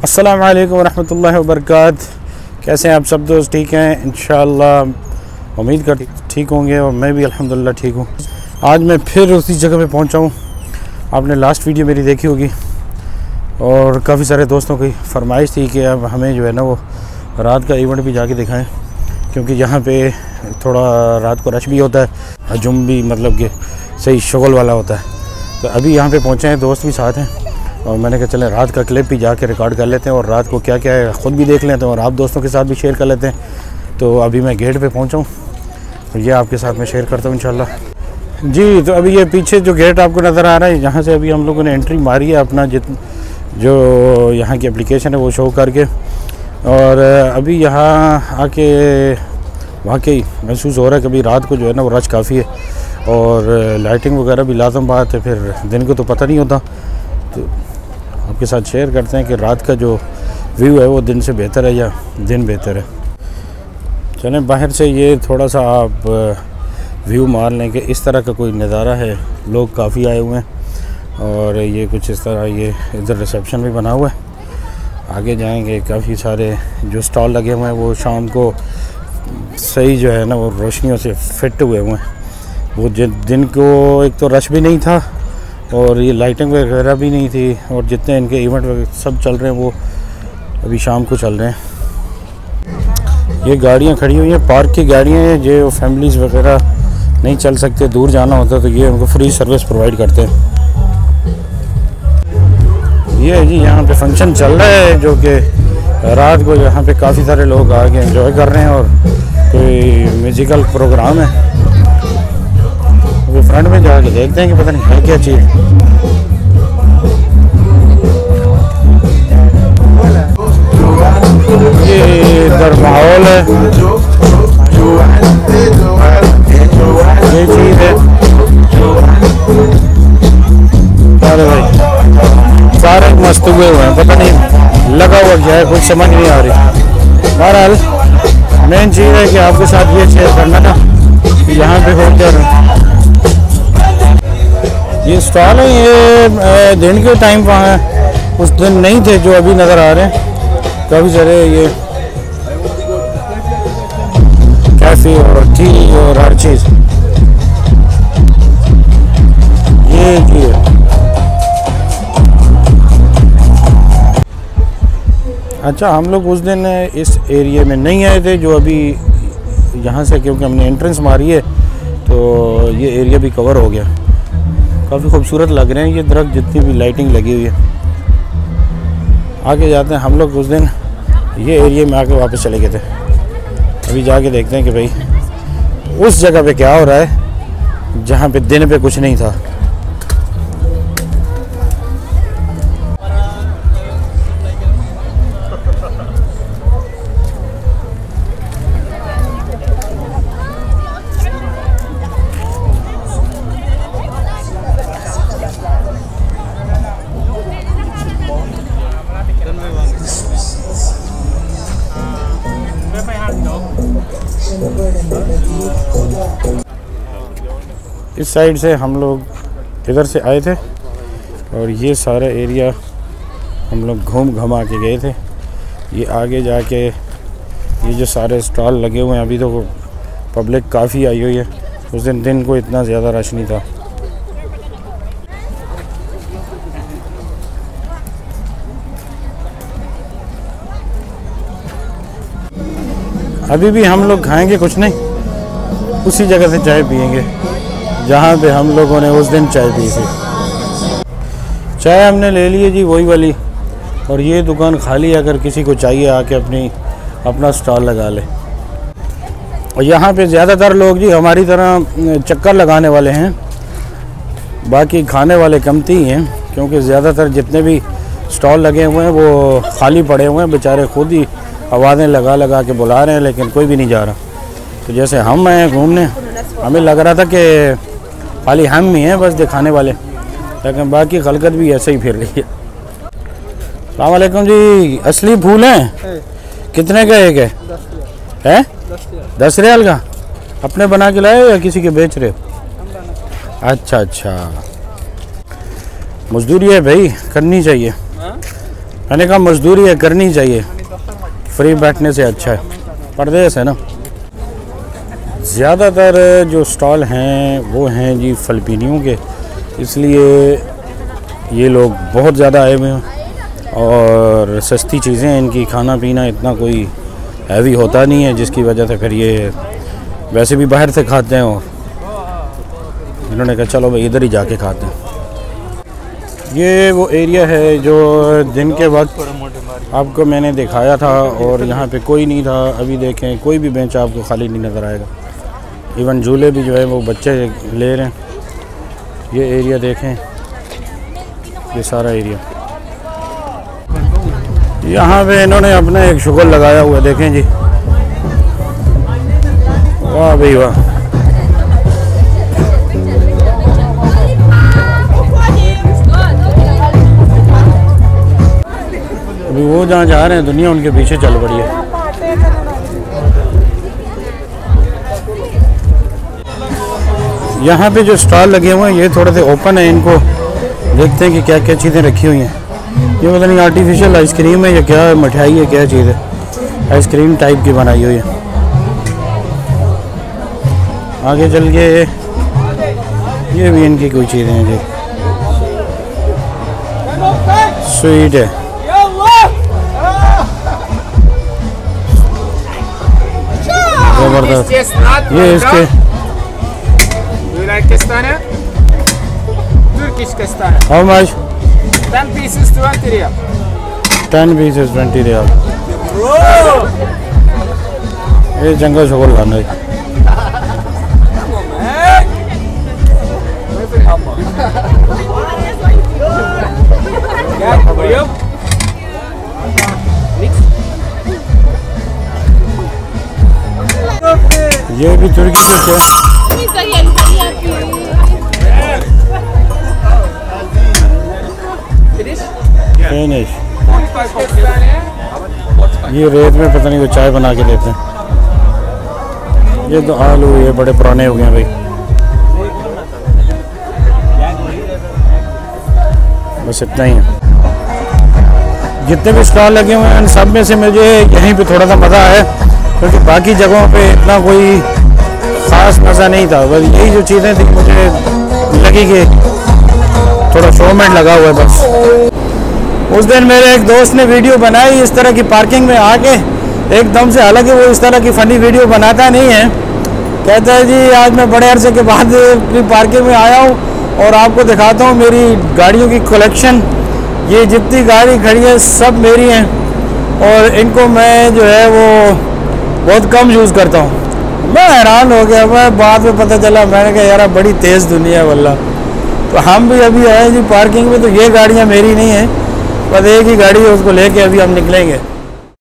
अस्सलामु अलैकुम रहमतुल्लाहि व बरकातहू। कैसे हैं आप सब दोस्त? ठीक हैं इंशाअल्लाह। उम्मीद कर ठीक होंगे और मैं भी अल्हम्दुलिल्लाह ठीक हूँ। आज मैं फिर उसी जगह पे पहुँचा हूँ। आपने लास्ट वीडियो मेरी देखी होगी और काफ़ी सारे दोस्तों की फरमाइश थी कि अब हमें जो है ना वो रात का इवेंट भी जाके दिखाएं, क्योंकि यहाँ पे थोड़ा रात को रश भी होता है, हजूम भी मतलब कि सही शुगल वाला होता है। तो अभी यहाँ पे पहुँचे हैं, दोस्त भी साथ हैं और मैंने कहा चलें रात का क्लिप भी जाके रिकॉर्ड कर लेते हैं और रात को क्या क्या है ख़ुद भी देख लेते हैं और आप दोस्तों के साथ भी शेयर कर लेते हैं। तो अभी मैं गेट पे पहुँचा हूँ तो ये आपके साथ मैं शेयर करता हूँ इंशाल्लाह। जी, तो अभी ये पीछे जो गेट आपको नज़र आ रहा है, यहाँ से अभी हम लोगों ने एंट्री मारी है अपना जो यहाँ की एप्लीकेशन है वो शो करके, और अभी यहाँ आके वाकई महसूस हो रहा है कि अभी रात को जो है ना वो रश काफ़ी है और लाइटिंग वगैरह भी लाजम बात है, फिर दिन को तो पता नहीं होता। तो आपके साथ शेयर करते हैं कि रात का जो व्यू है वो दिन से बेहतर है या दिन बेहतर है। चलें बाहर से ये थोड़ा सा आप व्यू मार लें कि इस तरह का कोई नज़ारा है। लोग काफ़ी आए हुए हैं और ये कुछ इस तरह, ये इधर रिसेप्शन भी बना हुआ है। आगे जाएंगे काफ़ी सारे जो स्टॉल लगे हुए हैं वो शाम को सही जो है ना वो रोशनियों से फिट हुए हुए हैं। वो दिन को एक तो रश भी नहीं था और ये लाइटिंग वगैरह भी नहीं थी, और जितने इनके इवेंट वगैरह सब चल रहे हैं वो अभी शाम को चल रहे हैं। ये गाड़ियाँ खड़ी हुई हैं, पार्क की गाड़ियाँ हैं, जो फैमिलीज़ वगैरह नहीं चल सकते, दूर जाना होता तो ये उनको फ्री सर्विस प्रोवाइड करते हैं। ये है जी, यहाँ पे फंक्शन चल रहा है जो कि रात को यहाँ पे काफ़ी सारे लोग आके एंजॉय कर रहे हैं और कोई म्यूज़िकल प्रोग्राम है। अभी फ्रंट में जाके देखते हैं कि पता नहीं है क्या चीज़। ये इधर माहौल है, ये चीज़ है। अरे भाई सारे मस्त हुए हुए हैं, पता नहीं लगा हुआ क्या है, कुछ समझ नहीं आ रही। बहरहाल मेन चीज़ है कि आपके साथ ये शेयर करना था कि यहाँ पे हो क्या ये स्टॉल है। ये दिन के टाइम वहाँ है, उस दिन नहीं थे जो अभी नज़र आ रहे हैं। काफ़ी सारे ये कैफ़े और टी और हर चीज़ ये की है। अच्छा, हम लोग उस दिन इस एरिया में नहीं आए थे जो अभी यहाँ से, क्योंकि हमने एंट्रेंस मारी है तो ये एरिया भी कवर हो गया। काफ़ी खूबसूरत लग रहे हैं ये दरख्त, जितनी भी लाइटिंग लगी हुई है। आगे जाते हैं हम लोग। उस दिन ये एरिया में आके वापस चले गए थे। अभी जाके देखते हैं कि भाई उस जगह पे क्या हो रहा है जहाँ पे दिन पे कुछ नहीं था। इस साइड से हम लोग इधर से आए थे और ये सारा एरिया हम लोग घूम घमा के गए थे। ये आगे जाके ये जो सारे स्टॉल लगे हुए हैं, अभी तो पब्लिक काफ़ी आई हुई है। उस दिन को इतना ज़्यादा रश नहीं था। अभी भी हम लोग खाएंगे कुछ नहीं, उसी जगह से चाय पियेंगे जहाँ पे हम लोगों ने उस दिन चाय पी थी। चाय हमने ले ली है जी, वही वाली, और ये दुकान खाली है, अगर किसी को चाहिए आके अपना स्टॉल लगा ले। और यहाँ पे ज़्यादातर लोग जी हमारी तरह चक्कर लगाने वाले हैं, बाकी खाने वाले कमती ही हैं, क्योंकि ज़्यादातर जितने भी स्टॉल लगे हुए हैं वो खाली पड़े हुए हैं। बेचारे खुद ही आवाज़ें लगा के बुला रहे हैं, लेकिन कोई भी नहीं जा रहा। तो जैसे हम आए घूमने, हमें लग रहा था कि खाली हम ही हैं बस दिखाने वाले, लेकिन बाकी खलकत भी ऐसे ही फिर रही है। अस्सलाम वालेकुम जी। असली फूल हैं? कितने का एक है? 10 रियाल का। अपने बना के लाए या किसी के बेच रहे हो? अच्छा, मजदूरी है भाई, करनी चाहिए। मैंने कहा मजदूरी है, करनी चाहिए, फ्री बैठने से अच्छा है, परदेस है ना। ज़्यादातर जो स्टॉल हैं वो हैं जी फ़िलिपीनियों के, इसलिए ये लोग बहुत ज़्यादा आए हुए हैं और सस्ती चीज़ें हैं इनकी, खाना पीना इतना कोई हैवी होता नहीं है, जिसकी वजह से फिर ये वैसे भी बाहर से खाते हैं और इन्होंने कहा चलो भाई इधर ही जाके खाते हैं। ये वो एरिया है जो दिन के वक्त आपको मैंने दिखाया था और यहाँ पे कोई नहीं था। अभी देखें कोई भी बेंच आपको खाली नहीं नज़र आएगा, इवन झूले भी जो है वो बच्चे ले रहे हैं। ये एरिया देखें, ये सारा एरिया, यहाँ पे इन्होंने अपना एक शुगल लगाया हुआ है, देखें जी, वाह भाई वाह। अभी वो जहाँ जा रहे हैं दुनिया उनके पीछे चल पड़ी है। यहाँ पे जो स्टॉल लगे हुए हैं ये थोड़े से ओपन है, इनको देखते हैं कि क्या क्या चीज़ें रखी हुई हैं। ये पता नहीं आर्टिफिशियल आइसक्रीम है या क्या है, मिठाई है, क्या चीज़ है, आइसक्रीम टाइप की बनाई हुई है। आगे चल के ये भी इनकी कोई चीज़ें हैं जी, स्वीट है। जबरदस्त। ये इसके how much? 10 pieces 20 riyal. 10 pieces 20 riyal. ये जंगल शुगल खाना है। ये भी तुर्की के क्या फिनिश। ये रेत में पता नहीं वो चाय बना के देते हैं। ये तो आलू ये बड़े पुराने हो गए हैं भाई। बस इतना ही है। जितने भी स्टॉल लगे हुए हैं उन सब में से मुझे यहीं पे थोड़ा सा मज़ा आया, क्योंकि बाकी जगहों पे इतना कोई ख़ास मज़ा नहीं था। बस यही जो चीज़ें थी मुझे लगी कि थोड़ा शोमेंट लगा हुआ है बस। उस दिन मेरे एक दोस्त ने वीडियो बनाई इस तरह की पार्किंग में आके एकदम से, हालांकि वो इस तरह की फ़नी वीडियो बनाता नहीं है। कहता है जी आज मैं बड़े अरसे के बाद अपनी पार्किंग में आया हूँ और आपको दिखाता हूँ मेरी गाड़ियों की कलेक्शन। ये जितनी गाड़ी खड़ी है सब मेरी हैं और इनको मैं जो है वो बहुत कम यूज़ करता हूँ। मैं हैरान हो गया, मैं बाद में पता चला, मैंने कहा यार बड़ी तेज़ दुनिया है वल्ला। तो हम भी अभी आए जी पार्किंग में, तो ये गाड़ियाँ मेरी नहीं हैं, बस एक ही गाड़ी है, उसको लेके अभी हम निकलेंगे।